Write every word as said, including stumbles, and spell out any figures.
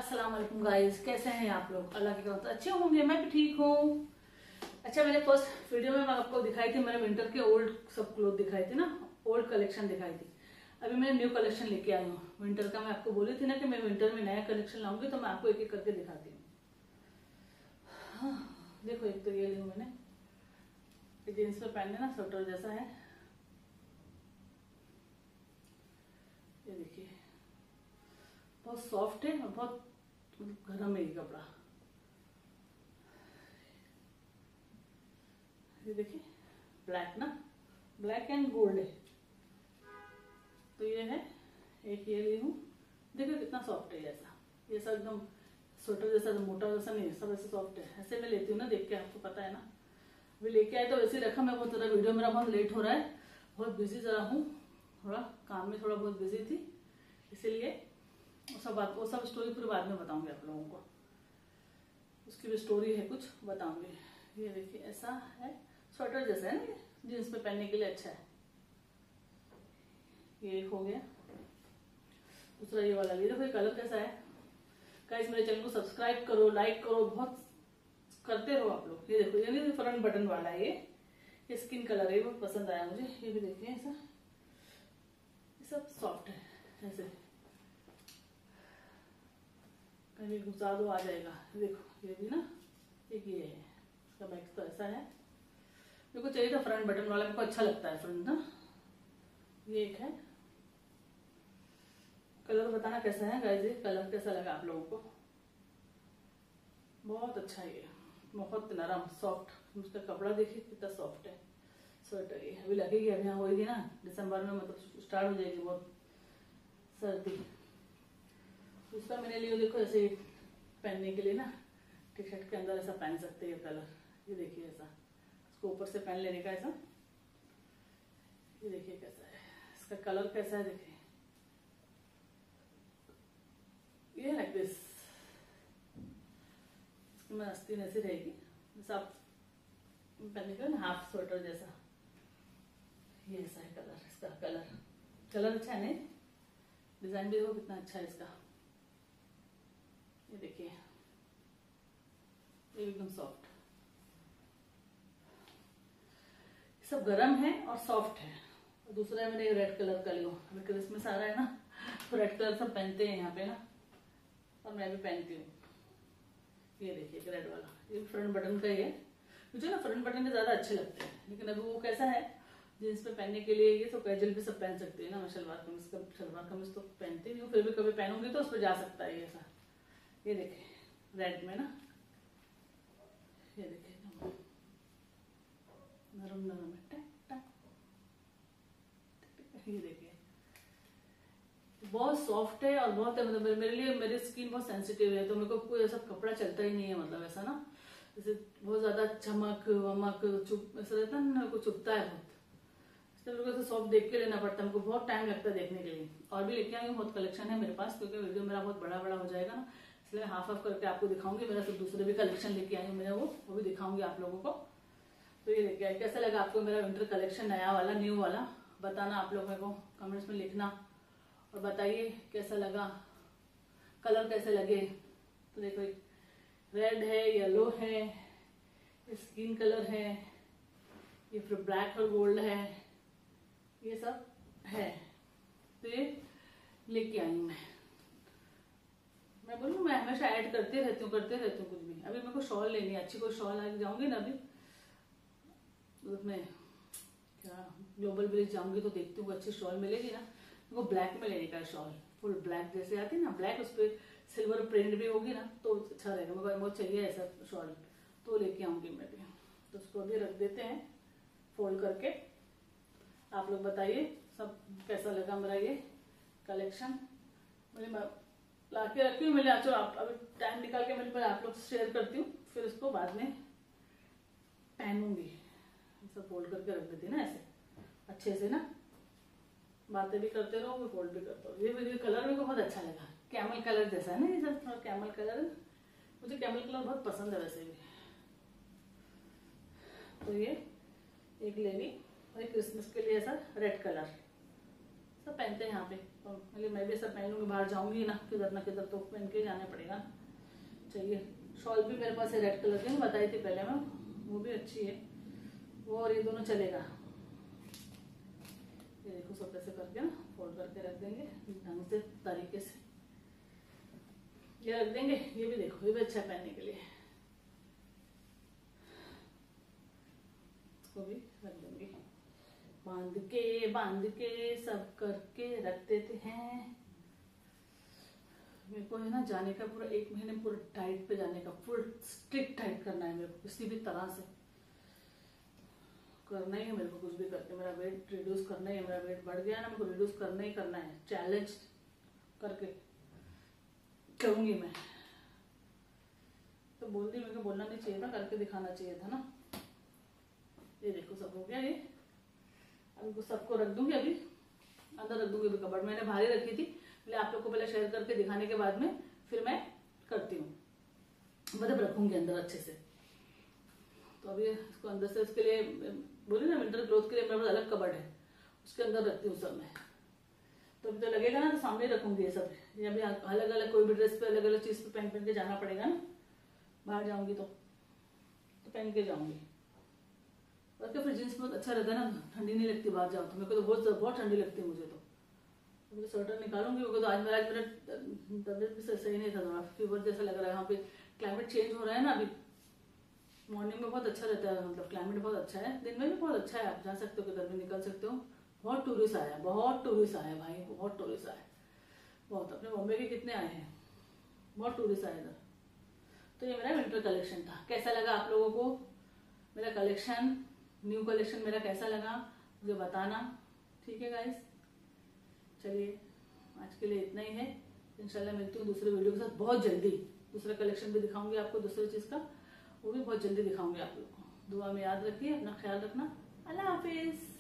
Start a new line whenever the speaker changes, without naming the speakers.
अस्सलाम वालेकुम गाइस, कैसे हैं आप लोग? अल्लाह की करम अच्छे होंगे, मैं भी ठीक हूँ। अच्छा, मैंने फर्स्ट वीडियो में मैं आपको दिखाई थी, मैंने विंटर के ओल्ड सब क्लोथ दिखाई थी ना, ओल्ड कलेक्शन दिखाई थी। अभी मैं न्यू कलेक्शन लेके आई हूँ विंटर का। मैं आपको बोली थी ना कि मैं विंटर में नया कलेक्शन लाऊंगी, तो मैं आपको एक एक करके दिखाती हूँ। हाँ, देखो, एक तो ये ली हूँ मैंने, जीन्स पे पहनने ना स्वेटर जैसा है, ये देखिए बहुत सॉफ्ट है और बहुत गर्म है ये कपड़ा। ये देखिए ब्लैक ना, ब्लैक एंड गोल्ड है। तो ये है, एक ये ली हूँ, देखो कितना सॉफ्ट है। ऐसा ये सब एकदम स्वेटर जैसा, मोटा जैसा नहीं है, सब ऐसे सॉफ्ट है। ऐसे मैं लेती हूँ ना, देख के आपको पता है ना। अभी लेके आए तो वैसे ही रखा। मैं बहुत ज़रा वीडियो मेरा बहुत लेट हो रहा है, बहुत बिजी ज़रा हूँ, थोड़ा काम में थोड़ा बहुत बिजी थी, इसीलिए वो सब बात वो सब स्टोरी पूरी बाद में बताऊंगी आप लोगों को। उसकी भी स्टोरी है कुछ, बताऊंगी। ये देखिए ऐसा है, स्वेटर जैसा है ना, जींस पे पहनने के लिए अच्छा है। ये एक हो गया। दूसरा ये वाला, ये देखो ये कलर कैसा है। गाइस, मेरे चैनल को सब्सक्राइब करो, लाइक करो, बहुत करते रहो आप लोग। ये देखो, ये नहीं फ्रंट बटन वाला है, ये ये स्किन कलर है, बहुत पसंद आया मुझे। ये भी देखिए ऐसा, ये सब सॉफ्ट है, ऐसे कहीं घुसा दो आ जाएगा। देखो ये भी ना, एक ये है, इसका बैक तो ऐसा है। मेरे को चाहिए था फ्रंट बटन वाला, मेरे को अच्छा लगता है फ्रंट ना। ये एक है। कलर बताना कैसा है गाइस, ये कलर कैसा लगा आप लोगों को? बहुत अच्छा है ये, बहुत नरम सॉफ्ट। उसका कपड़ा देखिए कितना सॉफ्ट है। स्वेटर ये अभी लगेगी, अभी यहाँ होगी ना दिसंबर में, मतलब स्टार्ट हो जाएगी बहुत सर्दी। दूसरा मैंने लिया, देखो ऐसे पहनने के लिए ना, टी शर्ट के अंदर ऐसा पहन सकते हैं। ये कलर, ये देखिए ऐसा, इसको ऊपर से पहन लेने का ऐसा। ये देखिए कैसा है, इसका कलर कैसा है देखिए। ये लाइक दिस, इसकी में आस्तीन ऐसी रहेगी, जैसा आप पहनने के लिए ना, हाफ स्वेटर जैसा। ये ऐसा है कलर, इसका कलर कलर अच्छा है नहीं, डिजाइन भी देखो कितना अच्छा है इसका। ये देखिए, ये एकदम सॉफ्ट, सब गरम है और सॉफ्ट है। और दूसरा है, मैंने रेड कलर का लिया, अभी क्रिसमस आ रहा है ना, तो रेड कलर सब पहनते हैं यहाँ पे ना, और मैं भी पहनती हूँ। ये देखिए रेड वाला, ये फ्रंट बटन का ही है। मुझे ना फ्रंट बटन के ज्यादा अच्छे लगते हैं, लेकिन अभी वो कैसा है, जींस पे पहनने के लिए ये तो कैजुअल भी सब पहन सकते हैं ना। मैं सलवार कमीज का सलवार कमीज तो पहनती नहीं हूँ, फिर भी कभी पहनूंगी तो उस पर जा सकता है ये ऐसा। ये देखिए रेड में ना, ये देखिए नरम नरम है, टक टक। ये देखिए बहुत सॉफ्ट है और बहुत है, मतलब मेरे लिए, मेरी स्किन बहुत सेंसिटिव है, तो मेरे को कोई ऐसा कपड़ा चलता ही नहीं है, मतलब ऐसा ना, जैसे बहुत ज्यादा चमक वमक चुप ऐसा रहता है ना, मेरे को चुभता है बहुत। इसलिए मेरे को ऐसा सॉफ्ट देख के लेना पड़ता है, मेरे को बहुत टाइम लगता है देखने के लिए। और भी लेके आई हूँ, बहुत कलेक्शन है मेरे पास, क्योंकि वीडियो मेरा बहुत बड़ा बड़ा हो जाएगा ना, इसलिए हाफ हाफ करके आपको दिखाऊंगी। मेरा सब दूसरे भी कलेक्शन लेके आई हूँ मैं, वो वो भी दिखाऊंगी आप लोगों को। तो ये देखिए कैसा लगा आपको मेरा विंटर कलेक्शन, नया वाला न्यू वाला, बताना आप लोगों को कमेंट्स में लिखना, और बताइए कैसा लगा, कलर कैसे लगे। तो देखो रेड है, येलो है, स्किन कलर है, ये फिर ब्लैक और गोल्ड है, ये सब है। तो ये लेके आई हूँ मैं मैं बोलूँ, मैं हमेशा ऐड करते रहती हूँ करते रहती हूँ कुछ भी। अभी मेरे को शॉल लेनी है, अच्छी कोई शॉल आके जाऊंगी ना, अभी उसमें क्या ग्लोबल विलेज जाऊंगी तो देखती हूँ अच्छी शॉल मिलेगी ना। मेरे को ब्लैक में लेने का शॉल, फुल ब्लैक जैसे आती है ना, ब्लैक उस पर सिल्वर प्रिंट भी होगी ना, तो अच्छा रहेगा। मेरे को बहुत चाहिए ऐसा शॉल, तो लेके आऊंगी मैं भी। तो उसको अभी रख देते हैं फोल्ड करके। आप लोग बताइए सब कैसा लगा मेरा ये कलेक्शन। मैंने ला के रखी हूँ, मैंने चलो आप अभी टाइम निकाल के मैंने आप लोग से शेयर करती हूँ, फिर उसको बाद में पहनूंगी। सब फोल्ड करके रख देती ना ऐसे अच्छे से ना, बातें भी करते रहो, मैं फोल्ड भी करता हूँ। ये मुझे कलर मेरे को बहुत अच्छा लगा, कैमल कलर जैसा है ना, ये सब थोड़ा कैमल कलर है, मुझे कैमल कलर बहुत पसंद है वैसे भी। तो ये एक ले ली, और क्रिसमस के लिए ऐसा रेड कलर सब पहनते हैं यहाँ पे। तो मतलब मैं भी सब पहनूंगी, बाहर जाऊंगी ना किधर ना किधर तो पहन के जाना पड़ेगा। चाहिए शॉल भी मेरे पास है रेड कलर की, बताई थी पहले मैं, वो भी अच्छी है, वो और ये दोनों चलेगा। ये देखो सब ऐसे करके ना फोल्ड करके रख देंगे ढंग से तरीके से, ये रख देंगे। ये भी देखो ये भी अच्छा है पहनने के लिए, इसको भी रख देंगे। बांध के बांध के सब करके रख देते हैं। मेरे को है ना जाने का पूरा एक महीने पूरा टाइट पे जाने का, फुल स्ट्रिक्ट टाइट करना है मेरे को, किसी भी तरह से करना ही है मेरे को। कुछ भी करके मेरा वेट रिड्यूस करना ही है, मेरा वेट बढ़ गया ना, मेरे को रिड्यूस करना ही करना है, चैलेंज करके करूंगी मैं। तो बोल दी, मेरे को बोलना नहीं चाहिए था, करके दिखाना चाहिए था ना। ये देखो सब हो गया ये, अब इनको सबको रख दूंगी, अभी अंदर रख दूंगी। अभी कबर्ड मैंने बाहर ही रखी थी, पहले आप लोग को पहले शेयर करके दिखाने के बाद में फिर मैं करती हूँ, मतलब रखूंगी अंदर अच्छे से। तो अभी इसको अंदर से, इसके लिए बोले ना विंटर क्लोथ के लिए मेरे पास अलग कबर्ड है, उसके अंदर रखती हूँ सब मैं। तो अभी तो लगेगा ना तो सामने रखूंगी ये सब। ये अभी अलग अलग कोई भी ड्रेस पे अलग अलग चीज पे पहन पहन के जाना पड़ेगा ना, बाहर जाऊंगी तो तो पहन के जाऊंगी। और क्या फिर जींस बहुत अच्छा रहता है ना, ठंडी नहीं लगती बाहर जाओ तो। मेरे को तो बहुत बहुत ठंडी लगती है मुझे तो। मुझे स्वेटर निकालूंगी, तो आज मेरा आज मेरा तबियत भी सही नहीं था, थोड़ा फीवर जैसा लग रहा है। यहाँ पे क्लाइमेट चेंज हो रहा है ना अभी, मॉर्निंग में बहुत अच्छा रहता है, मतलब क्लाइमेट बहुत अच्छा है, दिन में भी बहुत अच्छा है, आप जा सकते हो, किधर भी निकल सकते हो। बहुत टूरिस्ट आया, बहुत टूरिस्ट आया भाई, बहुत टूरिस्ट आए, बहुत। अपने बॉम्बे के कितने आए हैं, बहुत टूरिस्ट आए इधर। तो ये मेरा विंटर कलेक्शन था। कैसा लगा आप लोगों को मेरा कलेक्शन, न्यू कलेक्शन मेरा कैसा लगा मुझे बताना, ठीक है गाइस। चलिए आज के लिए इतना ही है, इंशाल्लाह मिलती हूँ दूसरे वीडियो के साथ बहुत जल्दी। दूसरा कलेक्शन भी दिखाऊंगी आपको, दूसरी चीज का, वो भी बहुत जल्दी दिखाऊंगी आप लोग को। दुआ में याद रखिए, अपना ख्याल रखना। अल्लाह हाफिज।